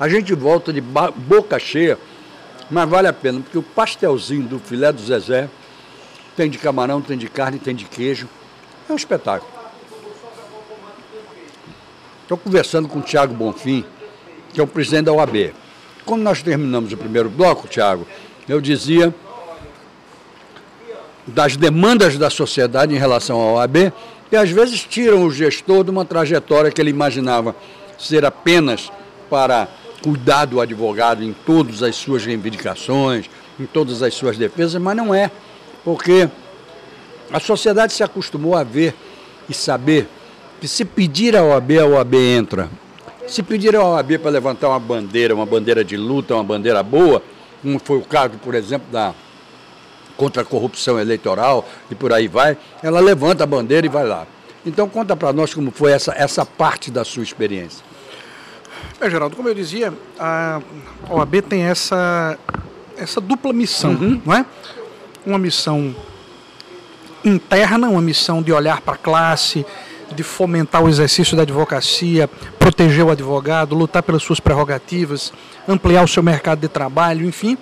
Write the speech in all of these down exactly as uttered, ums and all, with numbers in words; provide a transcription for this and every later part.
A gente volta de boca cheia, mas vale a pena, porque o pastelzinho do filé do Zezé tem de camarão, tem de carne, tem de queijo. É um espetáculo. Estou conversando com o Thiago Bonfim, que é o presidente da O A B. Quando nós terminamos o primeiro bloco, Thiago, eu dizia das demandas da sociedade em relação à O A B, que às vezes tiram o gestor de uma trajetória que ele imaginava ser apenas para cuidar do advogado em todas as suas reivindicações, em todas as suas defesas, mas não é, porque a sociedade se acostumou a ver e saber que se pedir à O A B, a O A B entra. Se pedir à O A B para levantar uma bandeira, uma bandeira de luta, uma bandeira boa, como foi o caso, por exemplo, da contra a corrupção eleitoral e por aí vai, ela levanta a bandeira e vai lá. Então conta para nós como foi essa, essa parte da sua experiência. É, Geraldo, como eu dizia, a O A B tem essa, essa dupla missão, uhum. não é? Uma missão interna, uma missão de olhar para a classe, de fomentar o exercício da advocacia, proteger o advogado, lutar pelas suas prerrogativas, ampliar o seu mercado de trabalho, enfim.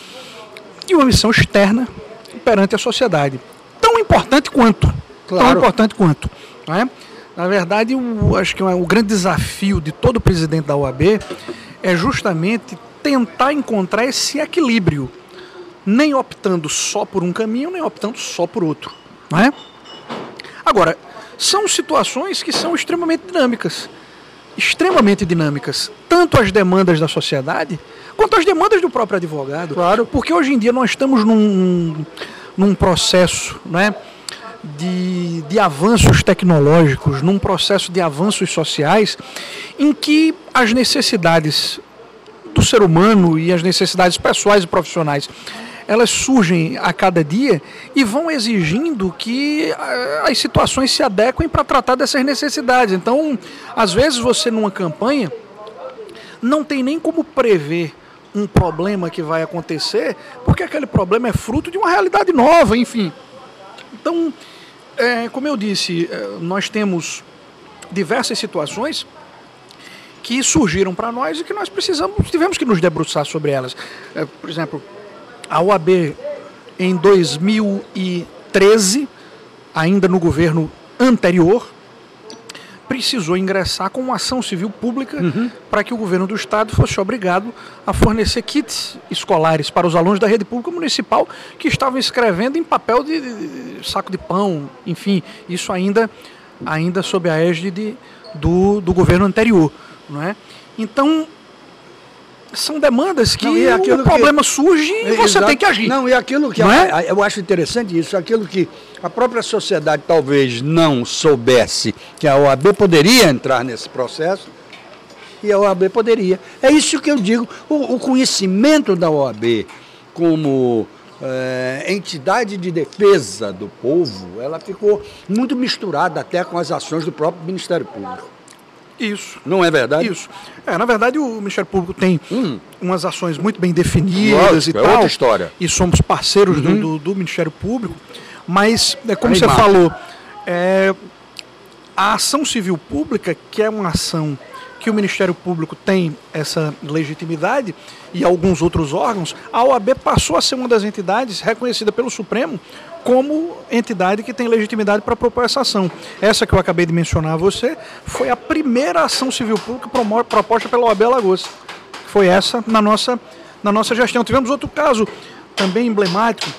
E uma missão externa perante a sociedade. Tão importante quanto. Claro. Tão importante quanto. Não é? Na verdade, eu acho que o grande desafio de todo presidente da O A B é justamente tentar encontrar esse equilíbrio, nem optando só por um caminho, nem optando só por outro. Não é? Agora, são situações que são extremamente dinâmicas, extremamente dinâmicas, tanto as demandas da sociedade, quanto as demandas do próprio advogado. Claro. Porque hoje em dia nós estamos num, num processo, né, de, de avanços tecnológicos, num processo de avanços sociais, em que as necessidades do ser humano e as necessidades pessoais e profissionais, elas surgem a cada dia e vão exigindo que as situações se adequem para tratar dessas necessidades. Então, às vezes você numa campanha não tem nem como prever um problema que vai acontecer, porque aquele problema é fruto de uma realidade nova, enfim. Então, é, como eu disse, nós temos diversas situações que surgiram para nós e que nós precisamos, tivemos que nos debruçar sobre elas. É, por exemplo, a O A B, em dois mil e treze, ainda no governo anterior, precisou ingressar com uma ação civil pública uhum. para que o governo do estado fosse obrigado a fornecer kits escolares para os alunos da rede pública municipal que estavam escrevendo em papel de, de, de saco de pão, enfim, isso ainda, ainda sob a égide do, do governo anterior, não é? Então, são demandas que não, o problema que, surge e você exato, tem que agir. Não, e aquilo que a, é? eu acho interessante isso, aquilo que a própria sociedade talvez não soubesse que a O A B poderia entrar nesse processo, e a O A B poderia. É isso que eu digo, o, o conhecimento da O A B como é, entidade de defesa do povo, ela ficou muito misturada até com as ações do próprio Ministério Público. Isso. Não é verdade? Isso. É, na verdade, o Ministério Público tem hum. umas ações muito bem definidas. Lógico, e é tal. Outra história. E somos parceiros uhum. do, do, do Ministério Público. Mas, é, como Aí, você Marcos. falou, é, a ação civil pública, que é uma ação que o Ministério Público tem essa legitimidade e alguns outros órgãos, a O A B passou a ser uma das entidades reconhecida pelo Supremo como entidade que tem legitimidade para propor essa ação. Essa que eu acabei de mencionar a você foi a primeira ação civil pública proposta pela O A B Alagoas. Foi essa na nossa, na nossa gestão. Tivemos outro caso também emblemático,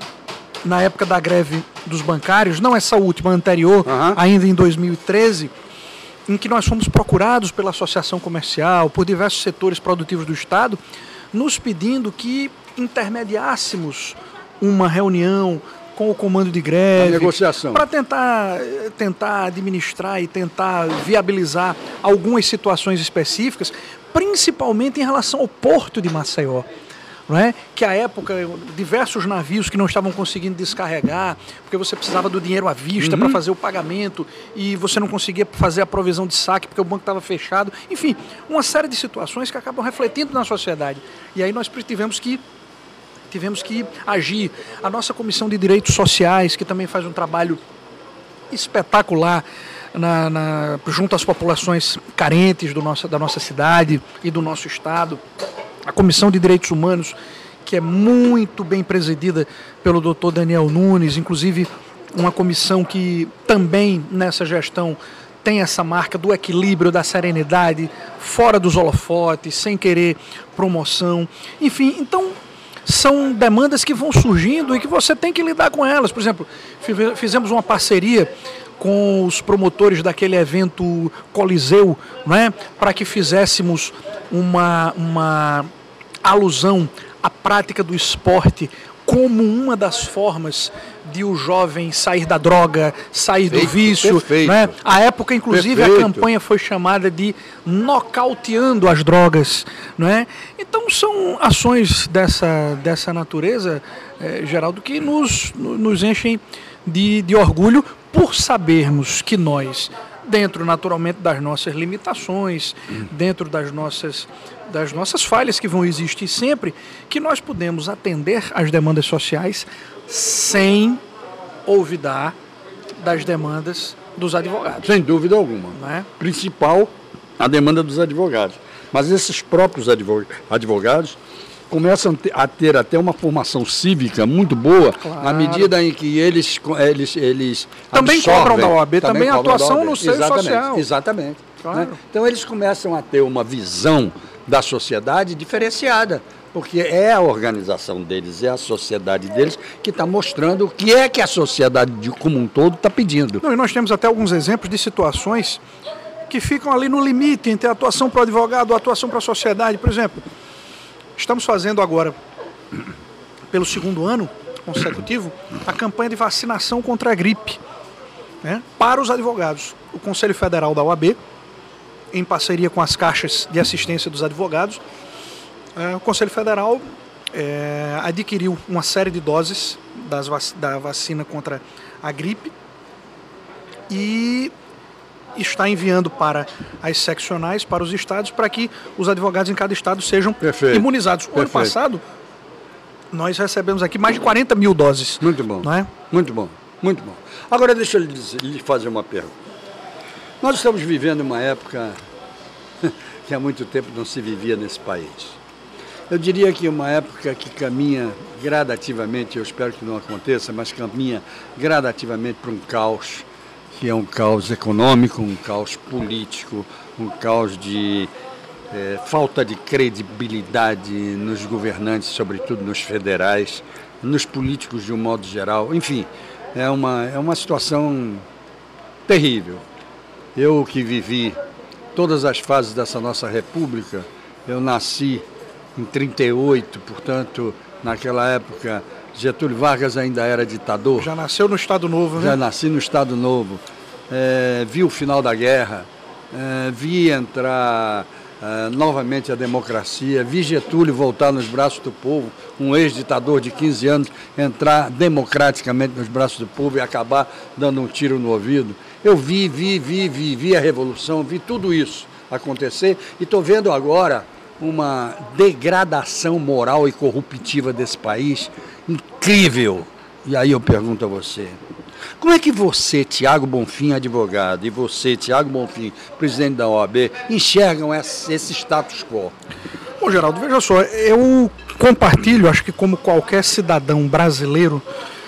na época da greve dos bancários, não essa última, a anterior, uhum. ainda em dois mil e treze, em que nós fomos procurados pela Associação Comercial, por diversos setores produtivos do Estado, nos pedindo que intermediássemos uma reunião com o comando de greve, negociação, para tentar, tentar administrar e tentar viabilizar algumas situações específicas, principalmente em relação ao porto de Maceió. Não é? Que à época, diversos navios que não estavam conseguindo descarregar, porque você precisava do dinheiro à vista uhum. para fazer o pagamento e você não conseguia fazer a provisão de saque porque o banco estava fechado. Enfim, uma série de situações que acabam refletindo na sociedade. E aí nós tivemos que, tivemos que agir. A nossa Comissão de Direitos Sociais, que também faz um trabalho espetacular na, na, junto às populações carentes do nosso, da nossa cidade e do nosso estado. A Comissão de Direitos Humanos, que é muito bem presidida pelo doutor Daniel Nunes, inclusive uma comissão que também nessa gestão tem essa marca do equilíbrio, da serenidade, fora dos holofotes, sem querer promoção. Enfim, então são demandas que vão surgindo e que você tem que lidar com elas. Por exemplo, fizemos uma parceria com os promotores daquele evento Coliseu, né, para que fizéssemos uma, uma alusão à prática do esporte como uma das formas de o jovem sair da droga, sair perfeito, do vício. Né? A época, inclusive, perfeito. A campanha foi chamada de Nocauteando as Drogas. Né? Então, são ações dessa, dessa natureza, eh, Geraldo, que nos, nos enchem de, de orgulho por sabermos que nós, dentro, naturalmente, das nossas limitações, hum. dentro das nossas... das nossas falhas que vão existir sempre, que nós podemos atender às demandas sociais sem olvidar das demandas dos advogados. Sem dúvida alguma. Não é? Principal, a demanda dos advogados. Mas esses próprios advogados começam a ter até uma formação cívica muito boa, claro. Na medida em que eles, eles, eles também absorvem, cobram da O A B, também, também atuação no seio exatamente, social. Exatamente. Claro. Né? Então eles começam a ter uma visão da sociedade diferenciada, porque é a organização deles, é a sociedade deles que está mostrando o que é que a sociedade de, como um todo está pedindo. Não, e nós temos até alguns exemplos de situações que ficam ali no limite entre a atuação para o advogado e a atuação para a sociedade. Por exemplo, estamos fazendo agora, pelo segundo ano consecutivo, a campanha de vacinação contra a gripe, né, para os advogados. O Conselho Federal da O A B, em parceria com as caixas de assistência dos advogados, é, o Conselho Federal é, adquiriu uma série de doses das vac- da vacina contra a gripe e está enviando para as seccionais, para os estados, para que os advogados em cada estado sejam Perfeito. imunizados. O Perfeito. ano passado, nós recebemos aqui mais de quarenta mil doses. Muito bom, não é? Muito bom, muito bom. Agora deixa eu lhe, dizer, lhe fazer uma pergunta. Nós estamos vivendo uma época que há muito tempo não se vivia nesse país. Eu diria que uma época que caminha gradativamente, eu espero que não aconteça, mas caminha gradativamente para um caos, que é um caos econômico, um caos político, um caos de é, falta de credibilidade nos governantes, sobretudo nos federais, nos políticos de um modo geral. Enfim, é uma, é uma situação terrível. Eu que vivi todas as fases dessa nossa república, eu nasci em trinta e oito, portanto, naquela época, Getúlio Vargas ainda era ditador. Já nasceu no Estado Novo, né? Já nasci no Estado Novo. É, vi o final da guerra, é, vi entrar é, novamente a democracia, vi Getúlio voltar nos braços do povo, um ex-ditador de quinze anos entrar democraticamente nos braços do povo e acabar dando um tiro no ouvido. Eu vi, vi, vi, vi, vi a Revolução, vi tudo isso acontecer e estou vendo agora uma degradação moral e corruptiva desse país incrível. E aí eu pergunto a você, como é que você, Tiago Bonfim, advogado, e você, Tiago Bonfim, presidente da O A B, enxergam esse, esse status quo? Bom, Geraldo, veja só, eu compartilho, acho que como qualquer cidadão brasileiro,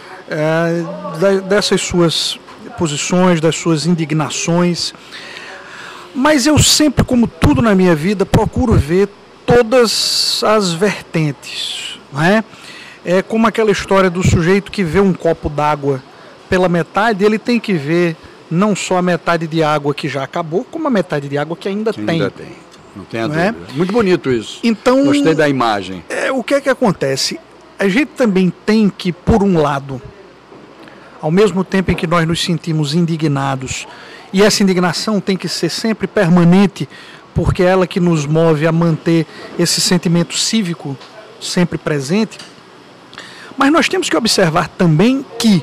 é, dessas suas posições, das suas indignações, mas eu sempre, como tudo na minha vida, procuro ver todas as vertentes, não é? É como aquela história do sujeito que vê um copo d'água pela metade, ele tem que ver não só a metade de água que já acabou, como a metade de água que ainda que tem. Ainda tem, não tem a não dúvida. É? Muito bonito isso. Então, gostei da imagem. É, o que é que acontece? A gente também tem que, por um lado, ao mesmo tempo em que nós nos sentimos indignados, e essa indignação tem que ser sempre permanente, porque é ela que nos move a manter esse sentimento cívico sempre presente, mas nós temos que observar também que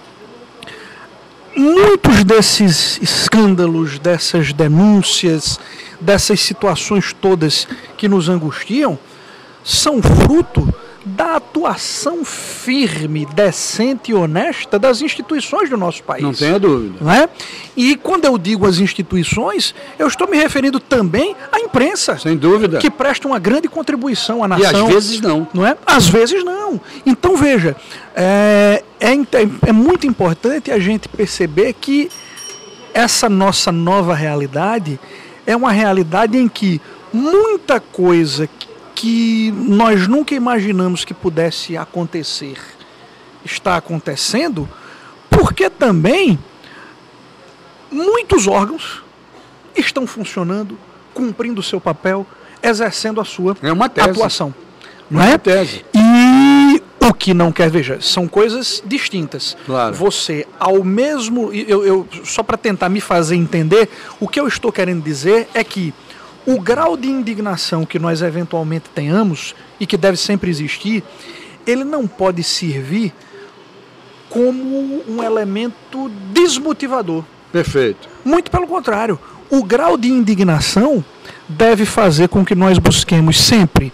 muitos desses escândalos, dessas denúncias, dessas situações todas que nos angustiam, são fruto da atuação firme, decente e honesta das instituições do nosso país. Não tenha dúvida. Não é? E quando eu digo as instituições, eu estou me referindo também à imprensa. Sem dúvida. Que presta uma grande contribuição à nação. E às vezes não. Não é? Às vezes não. Então, veja, é, é, é muito importante a gente perceber que essa nossa nova realidade é uma realidade em que muita coisa que nós nunca imaginamos que pudesse acontecer está acontecendo, porque também muitos órgãos estão funcionando, cumprindo o seu papel, exercendo a sua é uma tese. atuação. Não é? Uma tese. E o que não quer, veja, são coisas distintas. Claro. Você, ao mesmo... Eu, eu, só para tentar me fazer entender, o que eu estou querendo dizer é que o grau de indignação que nós eventualmente tenhamos, e que deve sempre existir, ele não pode servir como um elemento desmotivador. Perfeito. Muito pelo contrário. O grau de indignação deve fazer com que nós busquemos sempre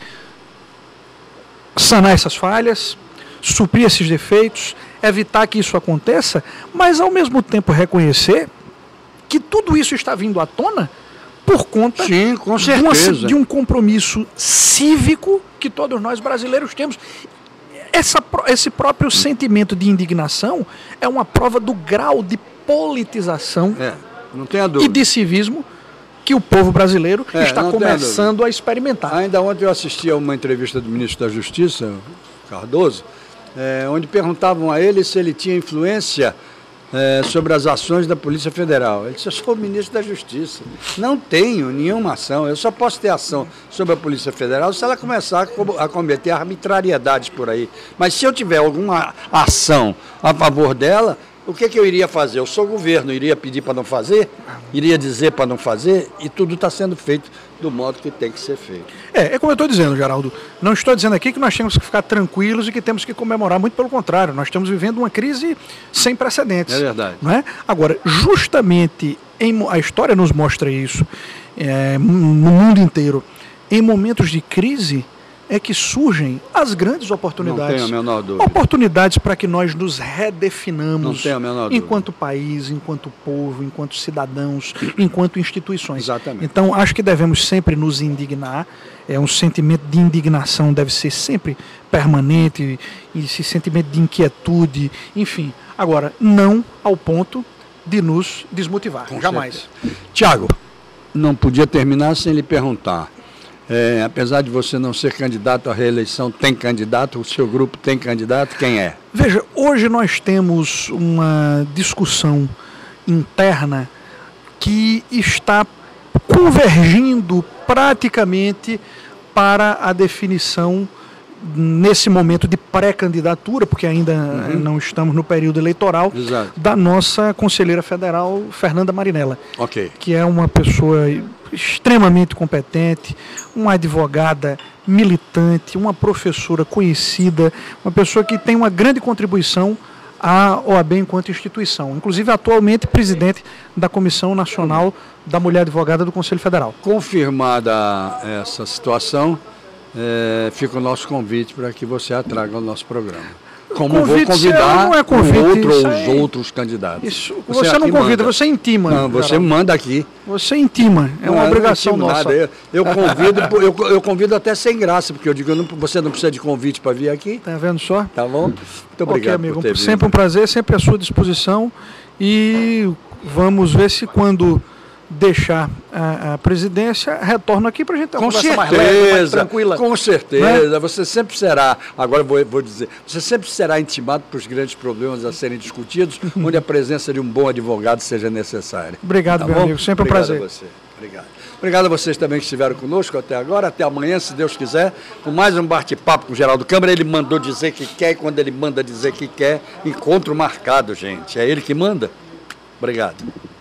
sanar essas falhas, suprir esses defeitos, evitar que isso aconteça, mas ao mesmo tempo reconhecer que tudo isso está vindo à tona por conta Sim, com de, uma, certeza. de um compromisso cívico que todos nós brasileiros temos. Essa, esse próprio sentimento de indignação é uma prova do grau de politização é, não tenha e dúvida. de civismo que o povo brasileiro É, está não tenha começando a experimentar. Ainda ontem eu assisti a uma entrevista do ministro da Justiça, Cardoso, é, onde perguntavam a ele se ele tinha influência É, sobre as ações da Polícia Federal. Ele disse, eu sou o ministro da Justiça, não tenho nenhuma ação, eu só posso ter ação sobre a Polícia Federal se ela começar a cometer arbitrariedades por aí. Mas se eu tiver alguma ação a favor dela, o que, que eu iria fazer? Eu sou governo, iria pedir para não fazer, iria dizer para não fazer, e tudo está sendo feito do modo que tem que ser feito. É, é como eu estou dizendo, Geraldo, não estou dizendo aqui que nós temos que ficar tranquilos e que temos que comemorar, muito pelo contrário, nós estamos vivendo uma crise sem precedentes. É verdade. Não é? Agora, justamente, em, a história nos mostra isso, é, no mundo inteiro, em momentos de crise, é que surgem as grandes oportunidades. Não tenho a menor dúvida. Oportunidades para que nós nos redefinamos Não tenho a menor dúvida. enquanto país, enquanto povo, enquanto cidadãos, enquanto instituições. Exatamente. Então, acho que devemos sempre nos indignar. É um sentimento de indignação deve ser sempre permanente, e esse sentimento de inquietude, enfim. Agora, não ao ponto de nos desmotivar. Com Jamais. Tiago, não podia terminar sem lhe perguntar. É, apesar de você não ser candidato à reeleição, tem candidato? O seu grupo tem candidato? Quem é? Veja, hoje nós temos uma discussão interna que está convergindo praticamente para a definição, nesse momento de pré-candidatura, porque ainda uhum. não estamos no período eleitoral, Exato. Da nossa conselheira federal, Fernanda Marinella, okay. que é uma pessoa extremamente competente, uma advogada militante, uma professora conhecida, uma pessoa que tem uma grande contribuição à O A B enquanto instituição, inclusive atualmente presidente da Comissão Nacional da Mulher Advogada do Conselho Federal. Confirmada essa situação, é, fica o nosso convite para que você a traga ao nosso programa. Como vou convidar não é convite, um outro ou aí, os outros candidatos. Isso, você, você não convida, manda. Você intima. Não, você Geraldo. Manda aqui. Você intima, é uma não, obrigação não nossa. Eu, eu, convido, eu, eu convido até sem graça, porque eu digo, eu não, você não precisa de convite para vir aqui. Tá vendo só? Tá bom? Muito obrigado, okay, amigo. Por ter sempre vindo. Um prazer, sempre à sua disposição, e vamos ver se quando deixar a, a presidência, retorno aqui para a gente ter uma com conversa certeza, mais leve, mais tranquila. Com certeza, né? Você sempre será, agora vou, vou dizer, você sempre será intimado para os grandes problemas a serem discutidos, onde a presença de um bom advogado seja necessária. Obrigado, tá meu bom? amigo, sempre Obrigado um prazer. A você. Obrigado. Obrigado a vocês também que estiveram conosco até agora, até amanhã, se Deus quiser, com mais um bate-papo com o Geraldo Câmara. Ele mandou dizer que quer, e quando ele manda dizer que quer, encontro marcado, gente. É ele que manda. Obrigado.